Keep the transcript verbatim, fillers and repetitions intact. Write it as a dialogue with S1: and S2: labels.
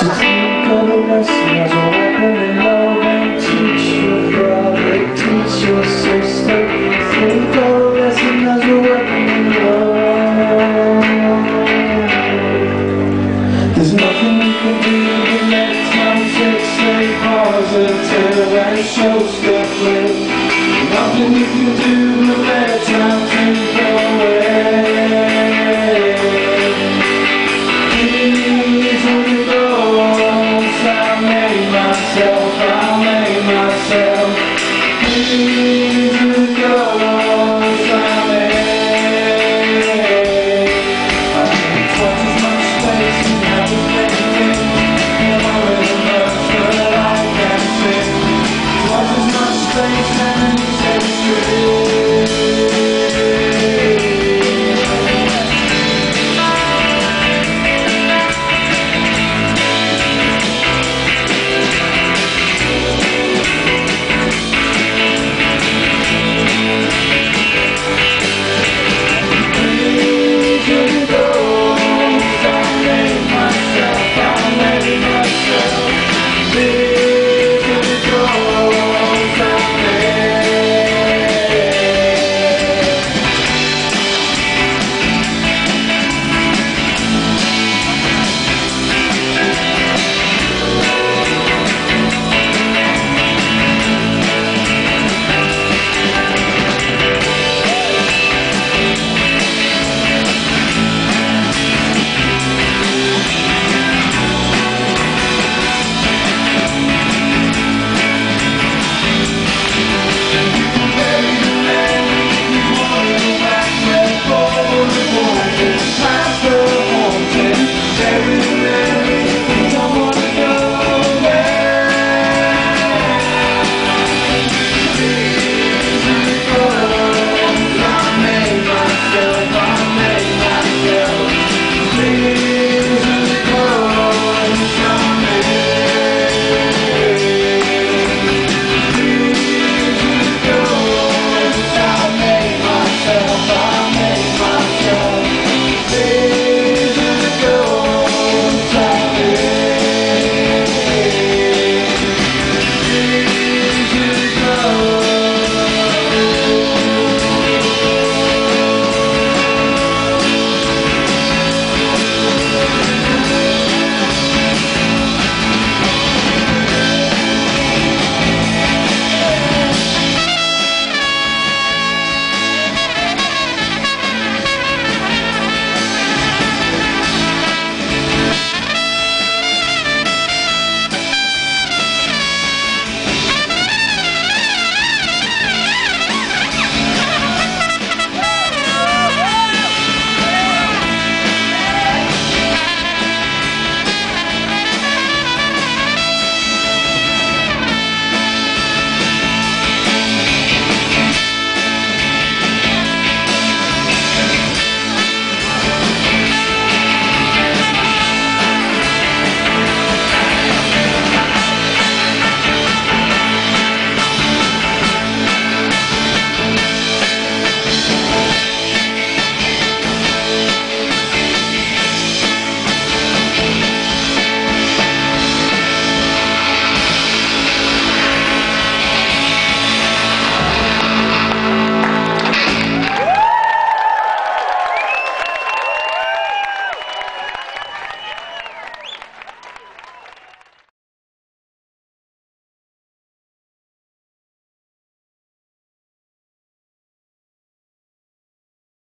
S1: think of a lesson as a weapon in love, and teach your brother, teach your sister. Think of a lesson as a weapon in love. There's nothing you can do to let time take, stay positive and show step. Nothing you can do to let